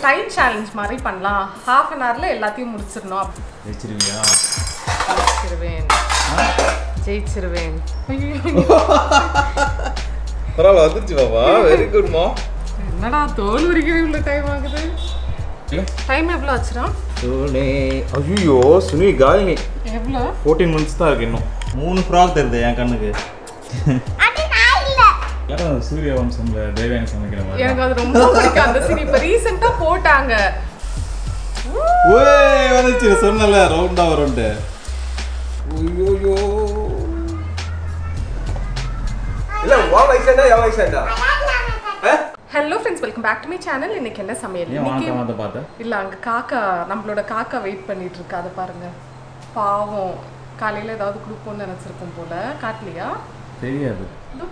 Time challenge மாதிரி பண்ணலாம். half an hourல எல்லாத்தையும் முடிச்சிரணும். ஜெயிச்சிருவியா? ஜெயிச்சிருவேன். பரவாயில்ல வந்துருச்சு பாப்பா. வெரி குட் மா. என்னடா தோல் உரிக்கவே இவ்வளோ டைம் ஆகுது? டைம் எவ்வளோ ஆச்சுடா? ஐயோ சுனி காலினி எவ்வளோ? 14 மினிட்ஸ் தான் இருக்கு. இன்னும் 3 ஃப்ராக் தெரியுது என் கண்ணுக்கு. சூரிய வம்சம்ல தேவயானி சமைக்கிற மாதிரி எனக்கு அது ரொம்ப பிடிக்கும். அந்த சீன் இப்போ ரீசெண்டாக போட்டாங்க. ஓய் வந்துச்சு சொன்னல ரவுண்டா வரும்ட்டு. ஐயோ இல்ல வாங்க ஐசண்டா யா ஐசண்டா. Hello friends, welcome back to my channel. இன்னைக்கு என்ன சமையல்? இன்னைக்கு பாத்தா இல்ல அங்க காக்கா, நம்மளோட காக்கா வெயிட் பண்ணிட்டு இருக்கு. அதை பாருங்க, பாவம். காலையில ஏதாவது கொடுப்போம்னு நினைச்சிருக்கோம் போல. காட்டலையா? தெரியாது.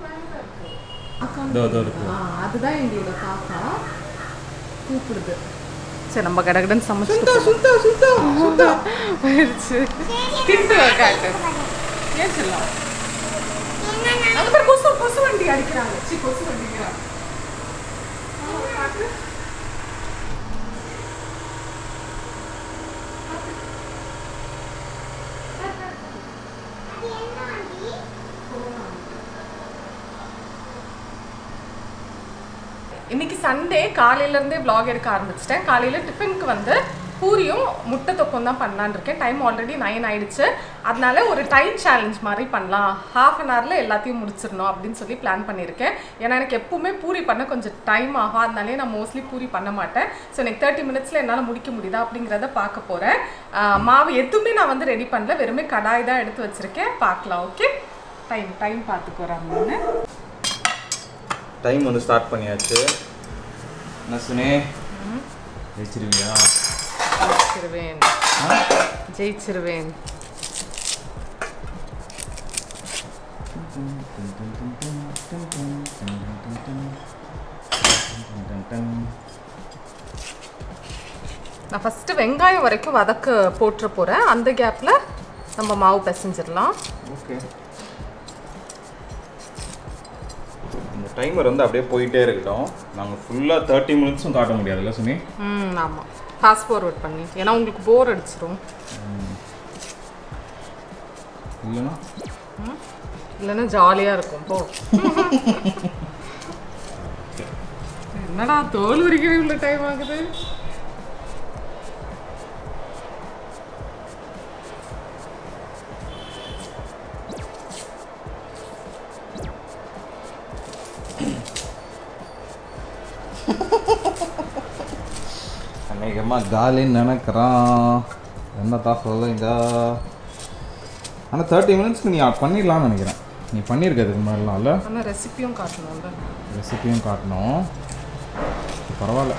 அதுதான் எங்களோட காக்கா கூப்பிடுது. சரி, நம்ம கடகடன் சமைச்சு போயிடுச்சு. திட்டு காட்டு. ஏன் சொல்லலாம்? அங்க கொசு கொசு வண்டி அடிக்கிறாங்க. கொசு வண்டிக்கிறாங்க. இன்னைக்கு சண்டே காலையிலேருந்தே vlog எடுக்க ஆரம்பிச்சிட்டேன். காலையில் டிஃபனுக்கு வந்து பூரியும் முட்டை தொக்கம் தான் பண்ணலான்னு இருக்கேன். டைம் ஆல்ரெடி 9 ஆயிடுச்சு. அதனால ஒரு டைம் சேலஞ்ச் மாதிரி பண்ணலாம். half an hourல எல்லாத்தையும் முடிச்சிடணும் அப்படின்னு சொல்லி பிளான் பண்ணியிருக்கேன். ஏன்னா எனக்கு எப்பவுமே பூரி பண்ண கொஞ்சம் டைம் ஆகும். அதனாலே நான் மோஸ்ட்லி பூரி பண்ண மாட்டேன். ஸோ எனக்கு 30 மினிட்ஸில் என்னால் முடிக்க முடியுதா அப்படிங்கிறத பார்க்க போகிறேன். மாவு எதுவுமே நான் வந்து ரெடி பண்ணல, வெறுமே கடாய் தான் எடுத்து வச்சுருக்கேன். பார்க்கலாம். ஓகே, டைம் பார்த்துக்குறாங்க. டைம் வந்து ஸ்டார்ட் பண்ணியாச்சு. என்ன சுனே? ஜெயிச்சிருவியா? ஜெயிச்சிருவேன். நான் ஃபஸ்ட்டு வெங்காயம் வரைக்கும் வதக்க போட்டுற போகிறேன். அந்த கேப்பில் நம்ம மாவு பிசைஞ்சிடலாம். ஓகே. இந்த டைமர் வந்து அப்படியே போயிட்டே இருக்கட்டும். நாங்கள் ஃபுல்லாக 30 மினிட்ஸும் காட்ட முடியாதுல்ல சுனி? ஆமாம், ஃபாஸ்ட் ஃபார்வர்ட் பண்ணி. ஏன்னா உங்களுக்கு போர் அடிச்சிடும். இல்லைன்னா ஜாலியாக இருக்கும். போ. என்னடா தோல் உரிக்கவே இவ்வளோ டைம் ஆகுது? அநேகமாக காலின்னு நினைக்கிறான். என்னத்தான் சொல்லுங்க. ஆனால் 30 மினிட்ஸ்க்கு நீ பண்ணிடலாம்னு நினைக்கிறேன். நீ பண்ணியிருக்கிறதுக்கு முன்னாடிலாம் இல்லை? ஆனால் ரெசிபியும் காட்டணும்ல. ரெசிபியும் காட்டணும். பரவாயில்ல.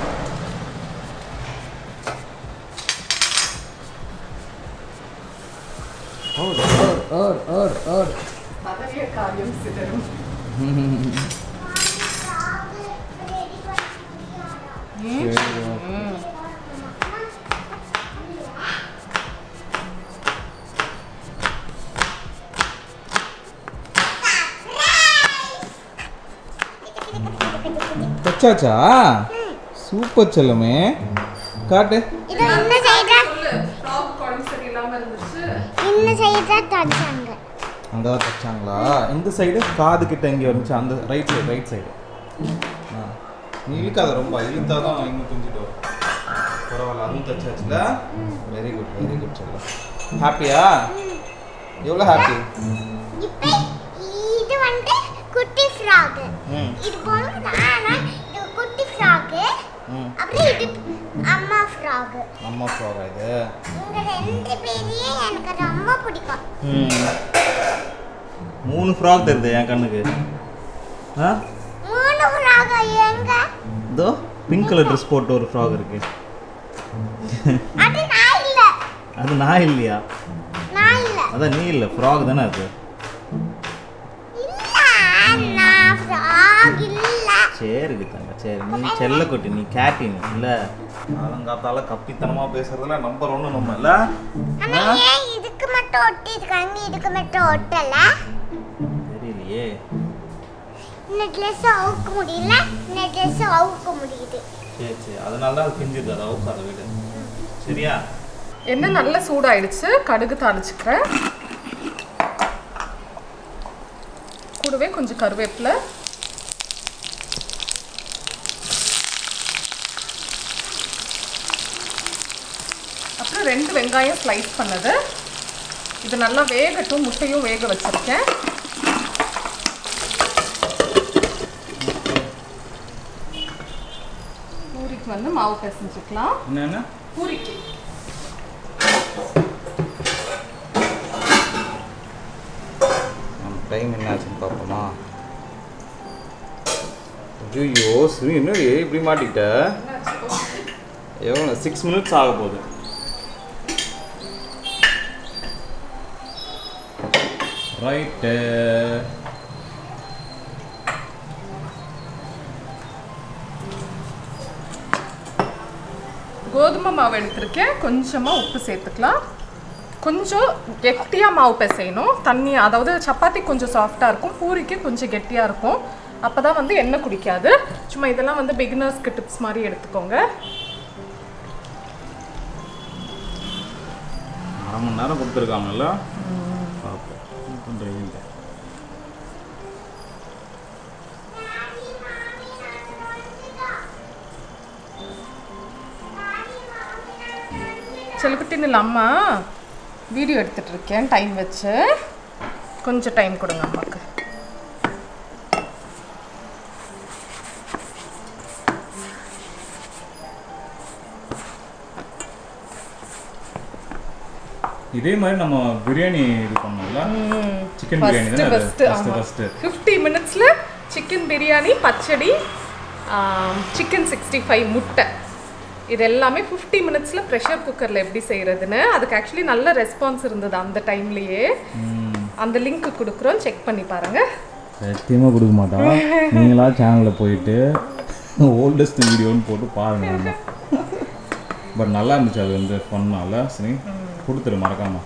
காரியம் சிதறும். தச்சாச்சா? சூப்பர் செல்லமே. காட்டு. அங்கே தான் தச்சாங்களா? இந்த சைடு காது கிட்ட இங்கே வந்துச்சு. அந்த ரைட் சைடு. நீ இழுக்காத, ரொம்ப இழுத்தா தான் இன்னும் கொஞ்சிட்டு வரும். பரவாயில்ல, அதுவும் தச்சாச்சுல. வெரி குட் செல்லம். ஹாப்பியா? எவ்வளோ ஹாப்பி? இது வந்து குட்டி ஃப்ராக். இது போனா இது குட்டி ஃப்ராக். அப்புறம் இது அம்மா ஃப்ராக். அம்மா ஃப்ராக் இது. இந்த ரெண்டு பேரையே எனக்கு ரொம்ப பிடிக்கும். 3 ஃப்ராக் தெரியுது என் கண்ணுக்கு. 3 ஃப்ராக் எங்க? இதோ பிங்க் கலர் ட்ரெஸ் போட்டு ஒரு ஃப்ராக் இருக்கு. அது நான் இல்ல. அது நான் இல்லையா? நான் இல்ல. அதான் நீ இல்லை, ஃப்ராக் தானே அது. நான் ஃப்ராக் இல்ல. சரி தங்க, சரி. நீ செல்லக்குட்டி, நீ கேட்டின் இல்லை? காலங்காத்தால கப்பித்தனமாக பேசுறதுல நம்பர் 1 நம்ம இல்லை? ஆனால் ஏன் இதுக்கு மட்டும் ஒட்டிருக்காங்க, இதுக்கு மட்டும் ஒட்டல? தெரியலையே. இந்த ட்ரெஸ் அவுக்க முடியல, இந்த ட்ரெஸ் அவுக்க முடியுது. சரி சரி, அதனால தான் அது பிஞ்சிருது. அதை அவுக்காத வீடு. சரியா? எண்ணெய் நல்லா சூடாயிடுச்சு. கடுகு தாளிச்சுக்கிறேன். கூடவே கொஞ்சம் கருவேப்பிலை, அப்புறம் 2 வெங்காயம் ஸ்லைஸ் பண்ணது. இது நல்லா வேகட்டும். முட்டையும் வேக வச்சிருக்கேன். பூரிக்கு வந்து மாவு பிசைஞ்சுக்கலாம். என்னென்ன பூரிக்கு டைம் என்ன ஆச்சுன்னு பார்ப்போமா? ஐயோ ஸ்ரீ, இன்னும் இப்படி மாட்டிக்கிட்ட. எவ்வளோ 6 மினிட்ஸ் ஆக போகுது. ரைட்டு. கோதுமை மாவு எடுத்திருக்கேன். கொஞ்சமாக உப்பு சேர்த்துக்கலாம். கொஞ்சம் கெட்டியாக மாவு பிசையணும். தண்ணி, அதாவது சப்பாத்தி கொஞ்சம் சாஃப்டாக இருக்கும், பூரிக்கு கொஞ்சம் கெட்டியாக இருக்கும். அப்போ தான் வந்து எண்ணெய் குடிக்காது. சும்மா இதெல்லாம் வந்து பிகினர்ஸ்க்கு டிப்ஸ் மாதிரி எடுத்துக்கோங்க. 1/2 மணி நேரம் கொடுத்துருக்காங்கல்ல. பார்ப்போம் பண்ணுறீங்க. செல்லுக்குட்டின்னு அம்மா வீடியோ எடுத்துகிட்டு இருக்கேன். டைம் வச்சு கொஞ்சம் டைம் கொடுங்க அம்மாவுக்கு. இதே மாதிரி நம்ம பிரியாணி இது பண்ணோம்ல, சிக்கன் பிரியாணி தான் ஃபர்ஸ்ட் 50 மினிட்ஸ்ல சிக்கன் பிரியாணி, பச்சடி, சிக்கன் 65, முட்டை, இது எல்லாமே 50 மினிட்ஸ்ல ப்ரெஷர் குக்கர்ல எப்படி செய்யறதுன்னு. அதுக்கு ஆக்சுவலி நல்ல ரெஸ்பான்ஸ் இருந்தது அந்த டைம்லயே. அந்த லிங்க் கொடுக்குறோம், செக் பண்ணி பாருங்க. சத்தியமாக கொடுக்க மாட்டோம். நீங்களா சேனலில் போயிட்டு ஓல்டஸ்ட் வீடியோன்னு போட்டு பாருங்க. பட் நல்லா இருந்துச்சு. அது வந்து பண்ணால சரி கொடுத்துரு மறக்காம.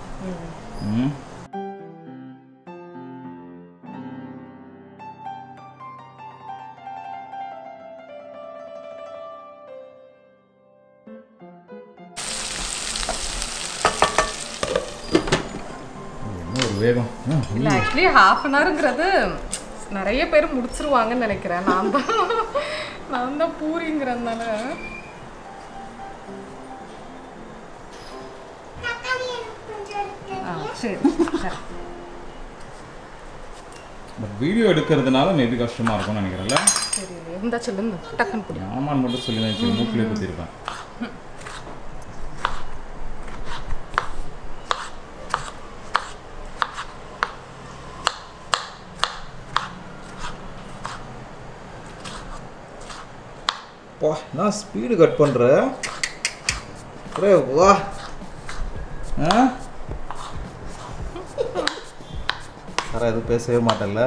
ஒரு வேகம் இல்லை, ஆக்சுவலி 1/2 அன் ஹவருங்கிறது நிறைய பேர் முடிச்சிருவாங்கன்னு நினைக்கிறேன். நான் தான் பூரிங்கிறதுனால. சரி, பட் வீடியோ எடுக்கிறதுனால மேபி கஷ்டமாக இருக்கும்னு நினைக்கிறேன்ல. சரி, இருந்தா சொல்லுங்க, டக்குன்னு புடி. ஆமான்னு மட்டும் சொல்லி நினச்சி மூக்கிலே குத்திருப்பேன். வா, நான் ஸ்பீடு கட் பண்ணுறேன். வா சார், எதுவும் பேசவே மாட்டேன்ல.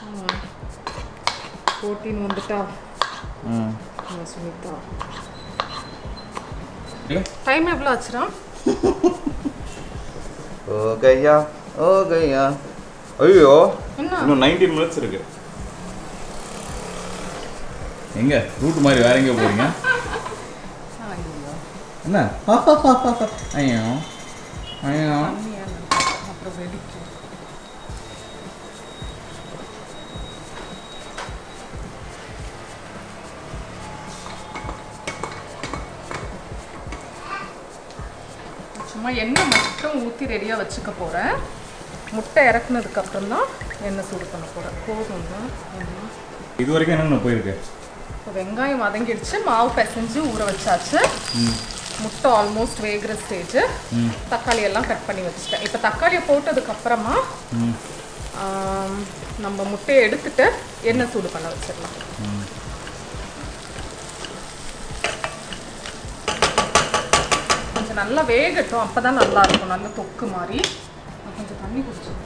போட்டின்னு வந்துட்டா. சுனிதா டைம் எவ்வளோ ஆச்சுரா? ஓ கையா, ஓ கையா. ஐயோ, இன்னும் 19 மினிட்ஸ் இருக்கு. எங்க ரூட் மாதிரி வேற எங்கே போறீங்க? என்ன? ஐயோ ஐயோ. அப்புறம் வெடிக்கும். சும்மா எண்ணெய் மட்டும் ஊற்றி ரெடியாக வச்சுக்க போகிறேன். முட்டை இறக்குனதுக்கு அப்புறம் தான் எண்ணெய் சூடு பண்ண போகிறேன். போதும் தான். இது வரைக்கும் என்னென்ன போயிருக்கு? இப்போ வெங்காயம் வதங்கிடுச்சு, மாவு பிசைஞ்சு ஊற வச்சாச்சு. முட்டை ஆல்மோஸ்ட் வேகிற ஸ்டேஜ். தக்காளி எல்லாம் கட் பண்ணி வச்சுட்டேன். இப்போ தக்காளியை போட்டதுக்கு அப்புறமா நம்ம முட்டையை எடுத்துட்டு எண்ணெய் சூடு பண்ண வச்சிடலாம். கொஞ்சம் நல்லா வேகட்டும், அப்பதான் நல்லா இருக்கும், நல்ல தொக்கு மாதிரி. கொஞ்சம் தண்ணி குடிச்சிருக்கேன்.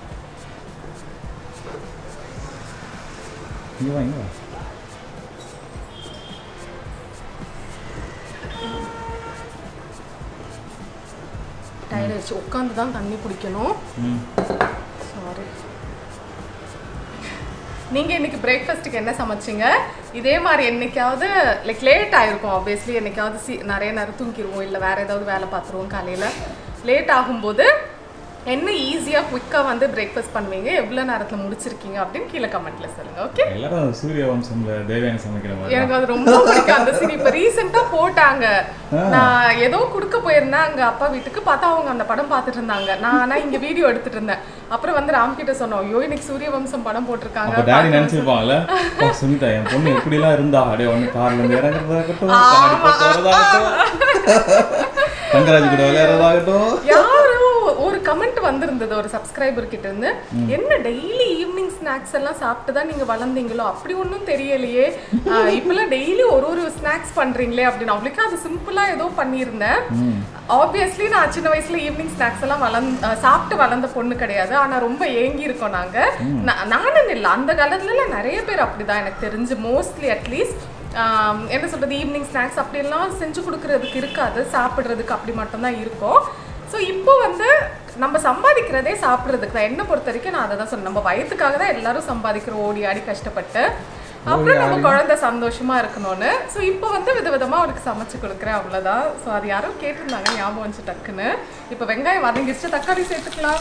டயர்டாயிடுச்சு, உட்காந்து தான் தண்ணி குடிக்கணும். சாரி. நீங்கள் இன்னைக்கு பிரேக்ஃபாஸ்ட்டுக்கு என்ன சமைச்சிங்க? இதே மாதிரி என்னைக்காவது லைக் லேட் ஆகிருக்கும் ஆப்வியஸ்லி, என்னைக்காவது நிறைய நேரம் தூங்கிடுவோம், இல்லை வேறு ஏதாவது வேலை பார்த்துருவோம். காலையில் லேட் ஆகும்போது என்ன ஈஸியாக குயிக்காக வந்து பிரேக்ஃபாஸ்ட் பண்ணுவீங்க, எவ்வளோ நேரத்தில் முடிச்சிருக்கீங்க அப்படின்னு கீழே கமெண்ட்டில் சொல்லுங்கள். ஓகே, எல்லாரும் சூரிய வம்சம்ல தேவயானி சமைக்கிற மாதிரி எனக்கு அது ரொம்ப பிடிக்கும் அந்த சீன். இப்போ ரீசெண்டாக போட்டாங்க, நான் ஏதோ கொடுக்க போயிருந்தேன் அங்கே அப்பா வீட்டுக்கு, பார்த்தா அவங்க அந்த படம் பார்த்துட்டு இருந்தாங்க. நான் ஆனால் இங்கே வீடியோ எடுத்துட்டு இருந்தேன். அப்புறம் வந்து ராம் கிட்ட சொன்னோம், ஐயோ இன்னைக்கு சூரிய வம்சம் படம் போட்டிருக்காங்க. டாடி நினைச்சிருப்பாங்கல்ல, சுனிதா என் பொண்ணு இப்படிலாம் இருந்தா அப்படியே ஒன்று கார்ல இருந்து இறங்குறதாகட்டும், கண்ணாடி போட்டு வரதாகட்டும், தங்கராஜ் கூட விளையாடுறதாகட்டும். யாரும் ஒரு கமெண்ட் வந்திருந்தது ஒரு சப்ஸ்கிரைபர் கிட்ட இருந்து, என்ன டெய்லி ஈவினிங் ஸ்நாக்ஸ் எல்லாம் சாப்பிட்டு தான் நீங்க வளர்ந்தீங்களோ, அப்படி ஒன்றும் தெரியலையே, இப்பெல்லாம் டெய்லி ஒரு ஸ்நாக்ஸ் பண்றீங்களே அப்படின்னு. அவளுக்கு அது சிம்பிளா ஏதோ பண்ணியிருந்தேன். ஆப்வியஸ்லி நான் சின்ன வயசுல ஈவினிங் ஸ்நாக்ஸ் எல்லாம் சாப்பிட்டு வளர்ந்த பொண்ணு கிடையாது. ஆனா ரொம்ப ஏங்கி இருக்கோம் நாங்க. நானும் இல்லை, அந்த காலத்துல நிறைய பேர் அப்படிதான் எனக்கு தெரிஞ்சு, மோஸ்ட்லி அட்லீஸ்ட் என்ன சொல்றது, ஈவினிங் ஸ்நாக்ஸ் அப்படியெல்லாம் செஞ்சு கொடுக்கறதுக்கு இருக்காது, சாப்பிட்றதுக்கு அப்படி மட்டும்தான் இருக்கும். ஸோ இப்போ வந்து நம்ம சம்பாதிக்கிறதே சாப்பிட்றதுக்கு தான். என்னை பொறுத்த வரைக்கும் நான் அதை தான் சொன்னேன், நம்ம வயத்துக்காக தான் எல்லாரும் சம்பாதிக்கிறோம், ஓடி ஆடி கஷ்டப்பட்டு. அப்புறம் நம்ம குழந்தை சந்தோஷமா இருக்கணும்னு. ஸோ இப்போ வந்து விதவிதமாக அவனுக்கு சமைச்சு கொடுக்குறேன், அவ்வளோதான். ஸோ அது யாரும் கேட்டிருந்தாங்க, ஞாபகம் வந்துச்சு டக்குன்னு. இப்போ வெங்காயம் வதங்கிடுச்சு, தக்காளி சேர்த்துக்கலாம்.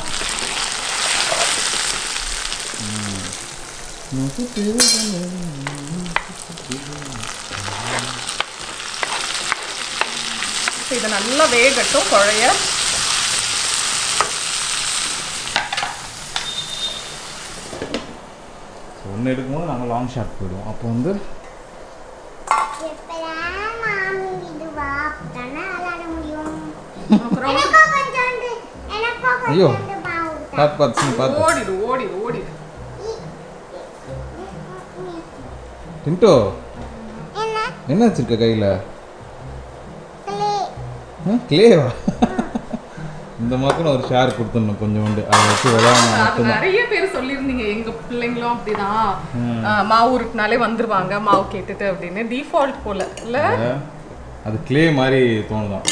இதை நல்லா வேகட்டும் குழைய. ஒன்று எடுக்கும்போது நாங்கள் லாங் ஷாட் போயிடுவோம். அப்போ வந்து ஐயோ பார்த்து பார்த்து பார்த்து ஓடிடு ஓடிடு ஓடிடு. டின்டோ என்ன வச்சிருக்க கையில்? கிளேவா? இந்த மாதிரி ஒரு ஷேர் கொடுத்துடணும் கொஞ்சோண்டு, அதை வச்சு விளையாடணும். நிறைய பேர் சொல்லியிருந்தீங்க எங்க பிள்ளைங்களும் அப்படிதான், மாவு உருட்டினாலே வந்துருவாங்க மாவு கேட்டுட்டு அப்படின்னு. டிஃபால்ட் போல இல்ல, அது கிளே மாதிரி தோணுதான்.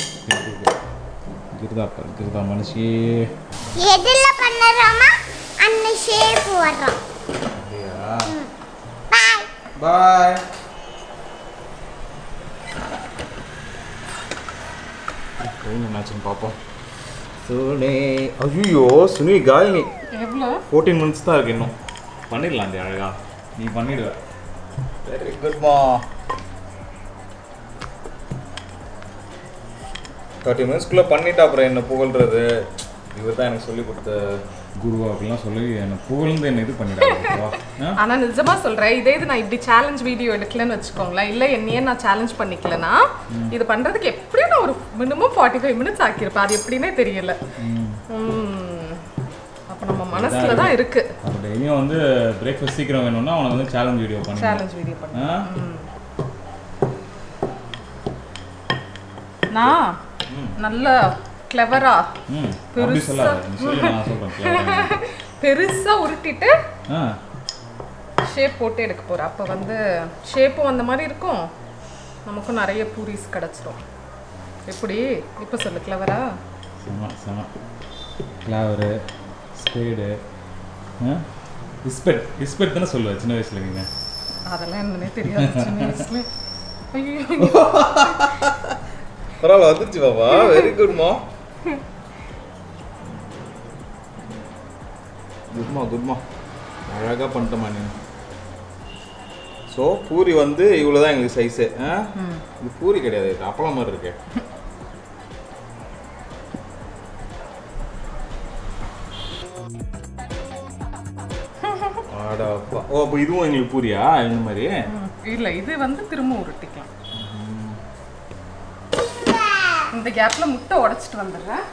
கிருதா மனுஷி எதுல பண்ணறோமா அந்த ஷேப் வரோம். Bye bye. என்னாச்சுன்னு பார்ப்போம். சுனி, ஐயோ சுனி காலினி எவ்வளோ 14 months தான் இருக்கு, இன்னும் பண்ணிடலாம். அந்த அழகா நீ பண்ணிடுவ. வெரி குட்மா. 30 minutesக்குள்ளே பண்ணிட்டா அப்புறம் என்ன புகழ்றது, இவர் தான் எனக்கு சொல்லி கொடுத்த குருவா அப்படிலாம் சொல்லி என்ன புகழ்ந்து என்ன இது பண்ணிடாங்க. ஆனா நிஜமா சொல்றேன், இதே இது நான் இப்படி சேலஞ்ச் வீடியோ எடுக்கலன்னு வச்சுக்கோங்களேன், இல்லை என்னையே நான் சேலஞ்ச் பண்ணிக்கலன்னா இது பண்றதுக்கு எப்படியும் நான் ஒரு மினிமம் 45 minutes ஆக்கியிருப்பேன். அது எப்படின்னே தெரியல. அப்போ நம்ம மனசுல தான் இருக்கு. அப்போ டெய்லியும் வந்து பிரேக்ஃபாஸ்ட் சீக்கிரம் வேணும்னா அவனை வந்து சேலஞ்ச் வீடியோ பண்ணி நான் நல்ல கிளவரா பெருசா உருட்டிட்டு ஷேப் போட்டு எடுக்க போறேன். அப்போ வந்து ஷேப்பும் அந்த மாதிரி இருக்கும், நமக்கும் நிறைய பூரிஸ் கிடச்சிரும். எப்படி இப்போ சொல்லு, கிளவரா? கிளவரு, ஸ்பேடு, இஸ்பெட் தானே சொல்லுவேன் சின்ன வயசுல. நீங்கள் அதெல்லாம் என்னன்னே தெரியாது சின்ன வயசுல. ஐயோ பரவாயில்ல, வந்துருச்சு பாப்பா. வெரி குட்மா. குட்மா அழகாக பண்ணிட்டோமா நீ. ஸோ பூரி வந்து இவ்வளோ தான் எங்களுக்கு சைஸு. இது பூரி கிடையாது, இது அப்பளம் மாதிரி இருக்கு. ஆடாப்பா. ஓ அப்போ இதுவும் எங்களுக்கு பூரியா இந்த மாதிரி? இல்லை, இது வந்து திரும்ப உருட்டிக்கலாம். இந்த கேப்ல முட்டை உடைச்சிட்டு வந்துடுறேன்.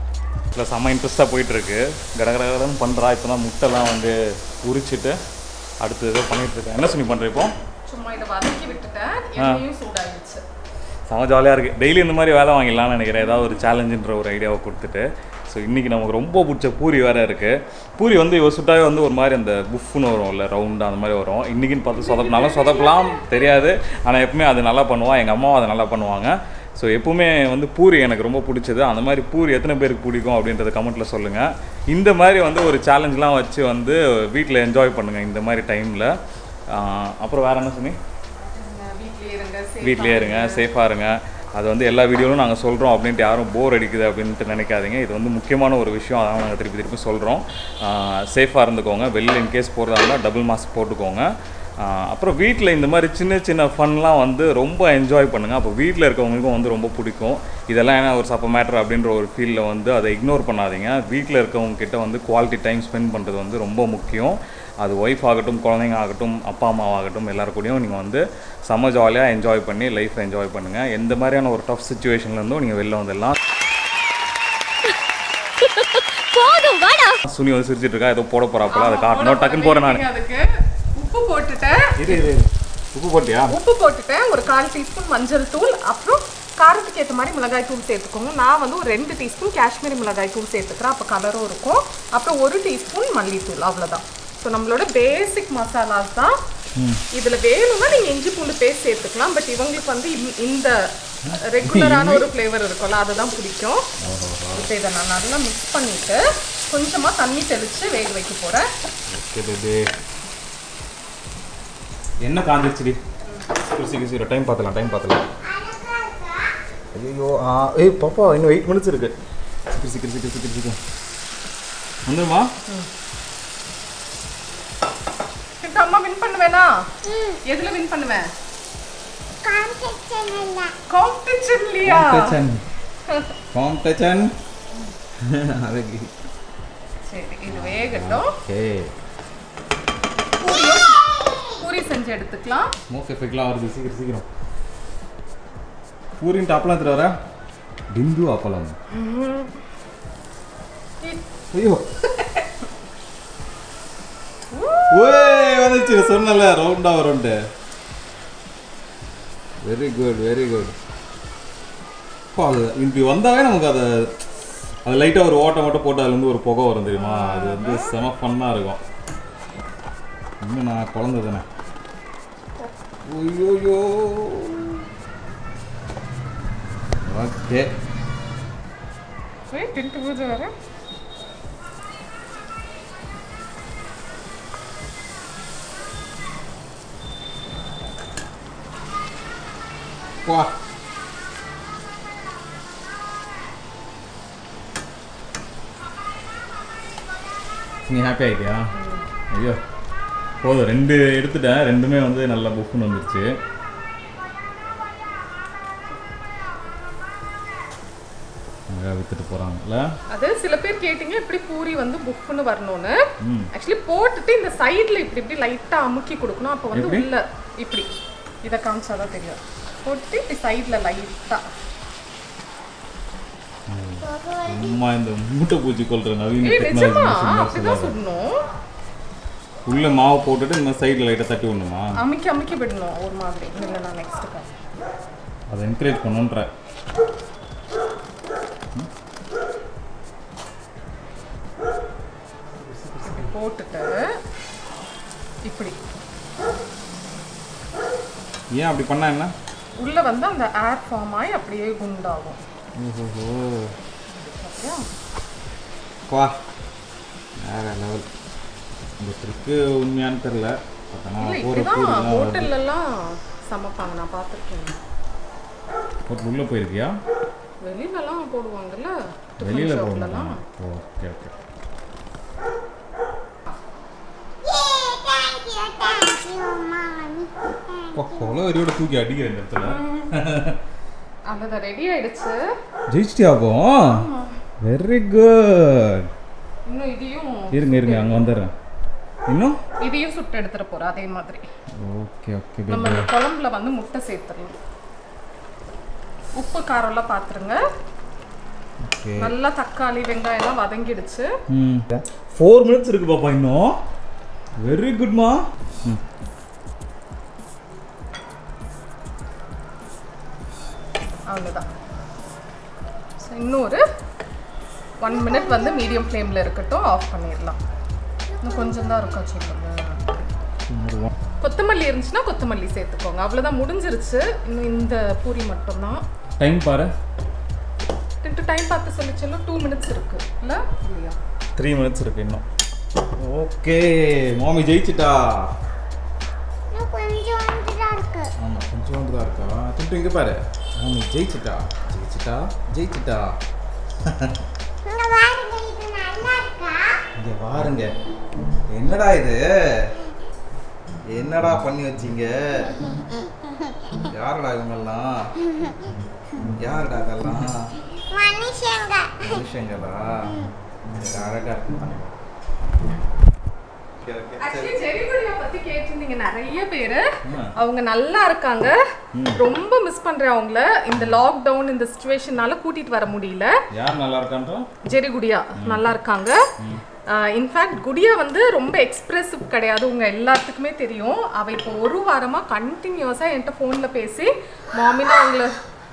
இல்லை செம்ம இன்ட்ரெஸ்ட்டாக போயிட்டுருக்கு. கடகடகடன்னு பண்ணுறா. இப்போ தான் முட்டைலாம் வந்து உரிச்சிட்டு அடுத்து ஏதோ பண்ணிட்டு இருக்கேன். என்ன சொல்லி பண்ணுறேன் இப்போ? சும்மா இதை வதக்கி விட்டுட்டேன், எண்ணெயும் சூடாகிடுச்சு. செம ஜாலியாக இருக்குது. டெய்லி இந்த மாதிரி வேலை வாங்கிடலாம்னு நினைக்கிறேன், ஏதாவது ஒரு சேலஞ்சுன்ற ஒரு ஐடியாவை கொடுத்துட்டு. ஸோ இன்றைக்கி நமக்கு ரொம்ப பிடிச்ச பூரி வேறு இருக்குது. பூரி வந்து இவ சுட்டாவே வந்து ஒரு மாதிரி அந்த புஃப்னு வரும் இல்லை, ரவுண்டாக அந்த மாதிரி வரும். இன்றைக்கின்னு பார்த்து சொதப்பினாலும் சொதப்பலாம் தெரியாது, ஆனால் எப்பவுமே அது நல்லா பண்ணுவாள். எங்கள் அம்மாவும் அதை நல்லா பண்ணுவாங்க. ஸோ எப்பவுமே வந்து பூரி எனக்கு ரொம்ப பிடிச்சது. அந்த மாதிரி பூரி எத்தனை பேருக்கு பிடிக்கும் அப்படின்றத கமெண்ட்டில் சொல்லுங்கள். இந்த மாதிரி வந்து ஒரு சேலஞ்செலாம் வச்சு வந்து வீட்டில் என்ஜாய் பண்ணுங்கள் இந்த மாதிரி டைமில். அப்புறம் வேறு என்ன சொன்னி? வீட்லேயே இருங்க, சேஃபாக இருங்க. அது வந்து எல்லா வீடியோவும் நாங்கள் சொல்கிறோம் அப்படின்ட்டு யாரும் போர் அடிக்குது அப்படின்ட்டு நினைக்காதீங்க. இது வந்து முக்கியமான ஒரு விஷயம், அதான் நாங்கள் திருப்பி சொல்கிறோம். சேஃபாக இருந்துக்கோங்க. வெளியில் இன்கேஸ் போகிறதா இருந்தால் டபுள் மாஸ்க் போட்டுக்கோங்க. அப்புறம் வீட்டில் இந்த மாதிரி சின்ன சின்ன ஃபன்லாம் வந்து ரொம்ப என்ஜாய் பண்ணுங்கள். அப்போ வீட்டில் இருக்கவங்களுக்கும் வந்து ரொம்ப பிடிக்கும். இதெல்லாம் ஏன்னா ஒரு சப்ப மேட்ரு அப்படின்ற ஒரு ஃபீலில் வந்து அதை இக்னோர் பண்ணாதீங்க. வீட்டில் இருக்கவங்கக்கிட்ட வந்து குவாலிட்டி டைம் ஸ்பெண்ட் பண்ணுறது வந்து ரொம்ப முக்கியம். அது ஒய்ஃப் ஆகட்டும், குழந்தைங்க ஆகட்டும், அப்பா அம்மாவாகட்டும், எல்லாருக்கூடையும் நீங்கள் வந்து செம்ம ஜாலியாக என்ஜாய் பண்ணி லைஃப்பை என்ஜாய் பண்ணுங்கள். எந்த மாதிரியான ஒரு டஃப் சுச்சுவேஷன்லேருந்தும் நீங்கள் வெளில வந்துடலாம். சுனி வந்து சிரிச்சிட்டு இருக்கா, ஏதோ போட போகிறாப்பல, அதை காட்டணும். டக்குன்னு போகிறேன் நான். அதுக்கு உப்பு போட்டுட்டேன். உப்பு போட்டியா? உப்பு போட்டுட்டேன். ஒரு 1/4 டீஸ்பூன் மஞ்சள் தூள், அப்புறம் காரத்துக்கு ஏற்ற மாதிரி மிளகாய் தூள் சேர்த்துக்கோங்க. நான் வந்து ஒரு 2 டீஸ்பூன் காஷ்மீரி மிளகாய் தூள் சேர்த்துக்கிறேன், அப்போ கலரும் இருக்கும். அப்புறம் 1 டீஸ்பூன் மல்லித்தூள், அவ்வளோதான். ஸோ நம்மளோட பேசிக் மசாலாஸ் தான். இதில் வேணும்னா நீங்கள் இஞ்சி பூண்டு பேஸ்ட் சேர்த்துக்கலாம். பட் இவங்களுக்கு வந்து இந்த ரெகுலரான ஒரு ஃப்ளேவர் இருக்கும்ல, அதுதான் பிடிக்கும். இப்போ இதை நான் நல்லா மிக்ஸ் பண்ணிவிட்டு கொஞ்சமாக தண்ணி தெளித்து வேக வைக்க போகிறேன். என்ன காஞ்சிருச்சுடி? சீக்கிரம் டைம் பார்த்தலாம். ஐயோ ஏய் பாப்பா, இன்னும் 8 மினிட்ஸ் இருக்கு. சீக்கிரம் வந்துருமா? அம்மா வின் பண்ணுவேனா? எதுல வின் பண்ணுவேன்? காம்படிஷன்லயா? காம்படிஷன். சரி, இது வேகட்டும். ஓகே. பூரி செஞ்சு எடுத்துக்கலாம். மோஸ்ட் எஃபெக்ட்லாம் வருது. சீக்கிரம் பூரின் டாப்லாம் எடுத்துட்டு வர. டிந்து அப்பளம். ஐயோ ஓய் வந்துச்சு, சொன்னல ரவுண்டா வரும்ட்டு. Very good. அது இப்படி வந்தாவே நமக்கு அது லைட்டாக ஒரு ஓட்டை மட்டும் போட்டு அதுலேருந்து ஒரு புகை வரும் தெரியுமா? அது வந்து செம ஃபன்னாக இருக்கும். இன்னும் நான் குழந்தை தானே. ஐயோயோ ஓகே. வர வா. நீ ஹாப்பி ஆகிட்டியா? ஐயோ போதும், 2 எடுத்துட்டேன். 2மே வந்து நல்லா புஃப்னு வந்துருச்சு. வித்துட்டு போறாங்கல்ல. அது சில பேர் கேட்டீங்க இப்படி பூரி வந்து புஃப்னு வரணும்னு. ஆக்சுவலி போட்டுட்டு இந்த சைடுல இப்படி லைட்டா அமுக்கி கொடுக்கணும். அப்போ வந்து உள்ள இப்படி இதை காமிச்சாதான் தெரியும். போட்டு இப்படி சைடுல லைட்டா. அம்மா இந்த மூட்டை பூச்சி கொள்ற நவீன டெக்னாலஜி சுடணும். உள்ள மாவு போட்டுட்டு இந்த சைடுல லைட்டா தட்டி விடணுமா? அமுக்கி விடணும் ஒரு மாதிரி. இல்ல நான் நெக்ஸ்ட் அதை என்கரேஜ் பண்ணுன்ற. போட்டுட்டு இப்படி. ஏன் அப்படி பண்ணா என்ன? உள்ள வந்து அந்த ஏர் ஃபார்ம் ஆகி அப்படியே குண்டாகும். ஓஹோ வா, வேற லெவல். இந்த ட்ரிக்கு உண்மையானு தெரியல. ஹோட்டல்லாம் சமைப்பாங்க, நான் பார்த்துருக்கேன். ஹோட்டல் உள்ள போயிருக்கியா? வெளியிலலாம் போடுவாங்கல்ல, வெளியில போடலாம். Okay okay. கொலவரியோட தூக்கி அடிக்கிற இந்த இடத்துல. அவ்வளோதான், ரெடி ஆயிடுச்சு. ஜெயிச்சிட்டியாப்போ? Very good. இன்னும் இதையும் இருங்க அங்கே வந்துடுறேன். இன்னும் இதையும் சுட்டு எடுத்துட போகிறோம் அதே மாதிரி. Okay okay. நம்ம குழம்புல வந்து முட்டை சேர்த்துடலாம். உப்பு காரம்லாம் பார்த்துருங்க. நல்லா தக்காளி வெங்காயம்லாம் வதங்கிடுச்சு. 4 மினிட்ஸ் இருக்கு பாப்பா. இன்னும் வெரி குட்மா. அவ்வளோதான். ஸோ இன்னொரு 1 minute வந்து மீடியம் ஃப்ளேமில் இருக்கட்டும், ஆஃப் பண்ணிடலாம். இன்னும் கொஞ்சம் தான் இருக்கும் சிக்கன். கொத்தமல்லி இருந்துச்சுன்னா கொத்தமல்லி சேர்த்துக்கோங்க. அவ்வளோதான், முடிஞ்சிருச்சு. இன்னும் இந்த பூரி மட்டும்தான். டைம் பாரு. டைம் பார்த்து சொல்லிச்சலும் 2 minutes இருக்கு இல்லை இல்லையா? 3 minutes இருக்கு இன்னும். ஓகே, மாமி ஜெயிச்சிட்டா. கொஞ்சம் தான் இருக்கு. ஆமா, கொஞ்சோண்டு தான் இருக்கா. திட்டு இங்க பாரு. மாமி ஜெயிச்சிட்டா. இங்க பாருங்க, இது நல்லா இருக்கா? இங்க பாருங்க. என்னடா இது? என்னடா பண்ணி வச்சீங்க? யாருடா இவங்கெல்லாம்? யாருடா இதெல்லாம்? மனுஷங்களா? அழகா இருக்கு. Actually, ஜெரிகுடியா பத்தி கேட்டிருந்தீங்க நிறைய பேரு. அவங்க நல்லா இருக்காங்க. ரொம்ப மிஸ் பண்றேன் அவங்கள. இந்த லாக்டவுன் இந்த சிச்சுவேஷனால கூட்டிட்டு வர முடியல. யார் நல்லா இருக்கான்றா? ஜெரிகுடியா நல்லா இருக்காங்க. இன்ஃபேக்ட் குடியா வந்து ரொம்ப எக்ஸ்பிரசிவ் கிடையாது, உங்க எல்லாத்துக்குமே தெரியும். அவ இப்போ ஒரு வாரமா கண்டினியூஸா என்கிட்ட ஃபோன்ல பேசி மாமினா உங்களை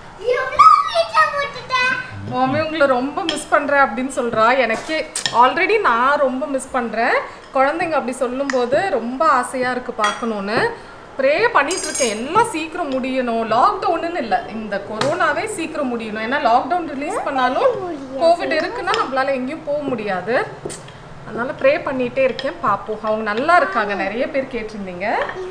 மாமி உங்களை ரொம்ப மிஸ் பண்ணுறேன் அப்படின்னு சொல்கிறா. எனக்கே ஆல்ரெடி நான் ரொம்ப மிஸ் பண்ணுறேன். குழந்தைங்க அப்படி சொல்லும்போது ரொம்ப ஆசையாக இருக்குது பார்க்கணுன்னு. ப்ரே பண்ணிகிட்ருக்கேன், எல்லாம் சீக்கிரம் முடியணும். லாக்டவுன்னு இல்லை, இந்த கொரோனாவே சீக்கிரம் முடியணும். ஏன்னா லாக்டவுன் ரிலீஸ் பண்ணாலும் கோவிட் இருக்குன்னா நம்மளால் எங்கேயும் போக முடியாது. அதனால் ப்ரே பண்ணிகிட்டே இருக்கேன், பார்ப்போம். அவங்க நல்லா இருக்காங்க. நிறைய பேர் கேட்டிருந்தீங்க.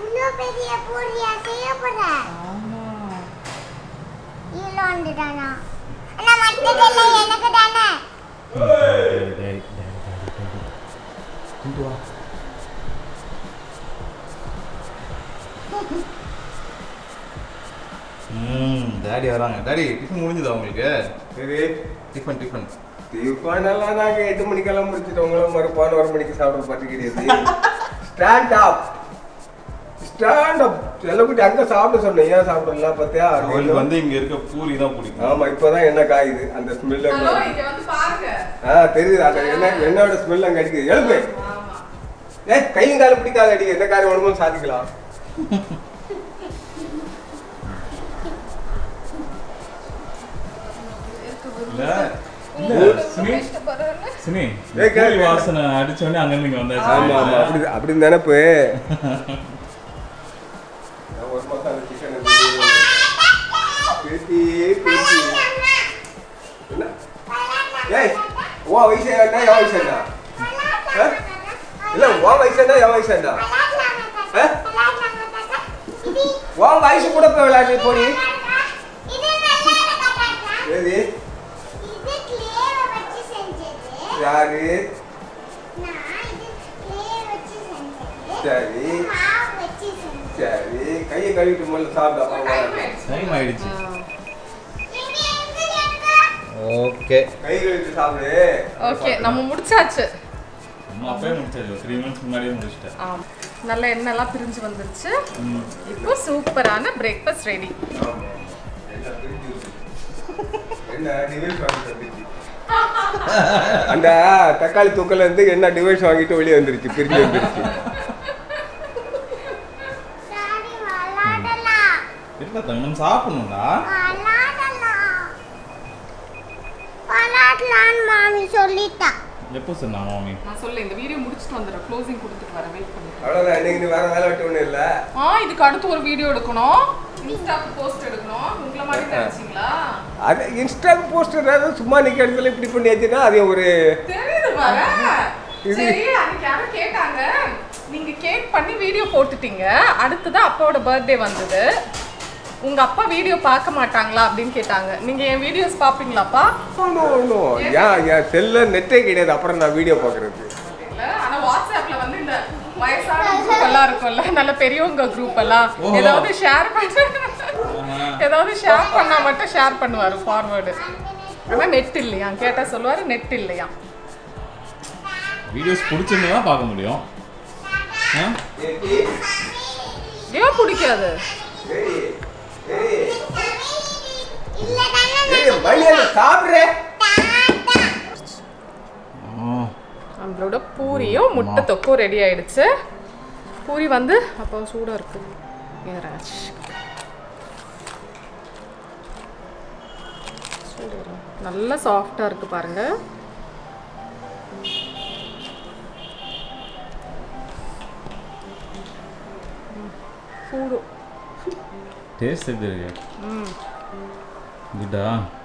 டாடி வராங்க. டாடி டிஃபன் முடிஞ்சதா உங்களுக்கு? சரி, டிஃபன் டிஃபனெல்லாம் நாங்கள் 8 மணிக்கெல்லாம் முடிச்சுட்டு உங்களும் ஒரு 11 மணிக்கு சாப்பிட பார்த்து கிடையாது. ஸ்டாண்ட் அப் செல்லக்குட்டி அங்கே சாப்பிட சொன்னேன். ஏன் சாப்பிடலாம் பார்த்தியா? அவங்களுக்கு வந்து இங்க இருக்க பூரி தான் பிடிக்கும். ஆமா, இப்போதான் என்ன காயுது அந்த ஸ்மெல்ல. தெரியுது, அந்த என்னோட ஸ்மெல் அங்கே அடிக்குது. எழுப்பு. கையும் காலம் பிடிக்காத அடிக்க, எந்த காரியம் ஒன்றும் சாதிக்கலாம். வாசனை அடிச்சோடனே அங்க இருந்து இங்க வந்தாச்சு. ஆமா ஆமா, அப்படி நினைப்பு. ஒரு மாசம் அந்த சிக்கன் ஏய், உன் வயசு என்ன என் வயசு என்ன? இல்ல, உன் வயசு என்ன என் வயசு என்ன? உன் வயசு கூட போய் விளையாட்டு போடி. சரி, யாரு? சரி சரி, கையை கழுவிட்டு முதல்ல சாப்பிட்டா. டைம் ஆயிடுச்சு. ஓகே, கை கழுவிட்டு சாப்பிடு. ஓகே, நம்ம முடிச்சாச்சு. நம்ம அப்பவே முடிச்சாச்சு, 3 months முன்னாடியே முடிச்சிட்டேன். நல்ல எண்ணெய்லாம் பிரிஞ்சு வந்துருச்சு. இப்போ சூப்பரான பிரேக்ஃபாஸ்ட் ரெடி. அந்த தக்காளி தூக்கல இருந்து என்ன டிவைஸ் வாங்கிட்டு வெளியே வந்துருச்சு, பிரிஞ்சு வந்துருச்சு. நம்ம சாப்பிடணும்டா. மாமி சொல்லிட்டா. எப்போ சொன்னா மாமி? நான் சொல்ல இந்த வீடியோ முடிச்சிட்டு வந்துறேன், க்ளோசிங் கொடுத்துட்டு வரேன். வெயிட் பண்ணு. அவ்வளவுதான், இன்னைக்கு வேற வேலை வெட்ட ஒண்ணு இல்ல. இதுக்கு அடுத்து ஒரு வீடியோ எடுக்கணும், இன்ஸ்டாக்கு போஸ்ட் எடுக்கணும். உங்கள மாதிரி நினைச்சீங்களா? அது இன்ஸ்டாக்கு போஸ்ட் ஏதாவது சும்மா நிக்க இடத்துல இப்படி பண்ணி வச்சுனா அது ஒரு தெரியுது பாரு. சரி, அன்னைக்கு யாரோ கேட்டாங்க, நீங்க கேக் பண்ணி வீடியோ போட்டுட்டீங்க, அடுத்தது அப்பாவோட பர்த்டே வந்தது, உங்க அப்பா வீடியோ பார்க்க மாட்டாங்களா அப்படின்னு கேட்டாங்க. நீங்க என் வீடியோஸ் பாப்பீங்களாப்பா? என் செல்ல நெட்டே கிடையாது, அப்புறம் நான் வீடியோ பாக்குறது. ஆனா வாட்ஸ்அப்ல வந்து இந்த வயசான குரூப் எல்லாம் இருக்கும்ல, நல்ல பெரியவங்க குரூப் எல்லாம் ஏதாவது ஷேர் பண்ணா மட்டும் ஷேர் பண்ணுவாரு ஃபார்வர்டு. ஆனா நெட் இல்லையா கேட்டா சொல்லுவாரு, நெட் இல்லையா. வீடியோஸ் பிடிச்சிருந்தா பார்க்க முடியும். ஏன் பிடிக்காது? நம்மளோட பூரியும் முட்டை தொக்கும் ரெடி ஆயிடுச்சு. பூரி வந்து அப்போ சூடாக இருக்குது ஏறாச்சு நல்லா சாஃப்டாக இருக்குது பாருங்கள். சூடு டேஸ்ட் எப்படி இருக்கு? குட்டா?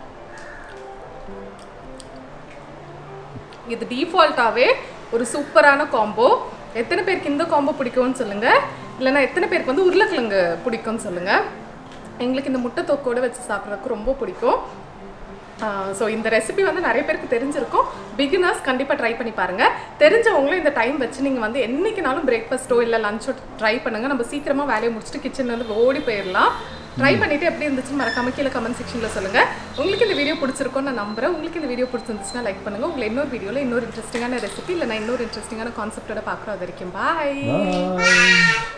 இது டிஃபால்ட்டாகவே ஒரு சூப்பரான காம்போ. எத்தனை பேருக்கு இந்த காம்போ பிடிக்கும்னு சொல்லுங்கள். இல்லைனா எத்தனை பேருக்கு வந்து உருளைக்கிழங்கு பிடிக்கும்னு சொல்லுங்கள். எங்களுக்கு இந்த முட்டை தொக்கோடு வச்சு சாப்பிட்றதுக்கு ரொம்ப பிடிக்கும். ஸோ இந்த ரெசிபி வந்து நிறைய பேருக்கு தெரிஞ்சிருக்கும். பிகினர்ஸ் கண்டிப்பாக ட்ரை பண்ணி பாருங்கள். தெரிஞ்சவங்களும் இந்த டைம் வச்சு நீங்கள் வந்து என்றைக்குனாலும் பிரேக்ஃபாஸ்ட்டோ இல்லை லஞ்சோ ட்ரை பண்ணுங்கள். நம்ம சீக்கிரமாக வேலையை முடிச்சுட்டு கிச்சன்லேருந்து ஓடி போயிடலாம். ட்ரை பண்ணிவிட்டு எப்படி இருந்துச்சுன்னு மறக்காம கீழே கமெண்ட் செக்ஷனில் சொல்லுங்கள். உங்களுக்கு இந்த வீடியோ பிடிச்சிருக்கோன்னு நான் நம்புகிறேன். உங்களுக்கு இந்த வீடியோ பிடிச்சிருந்துச்சுன்னா லைக் பண்ணுங்கள். உங்களை இன்னொரு வீடியோவில் இன்னொரு இன்ட்ரெஸ்டிங்கான ரெசிபி இல்லை நான் இன்னொரு இன்ட்ரெஸ்டிங்கான கான்செப்டோட பார்க்குறோம். அது வரைக்கும் பாய்.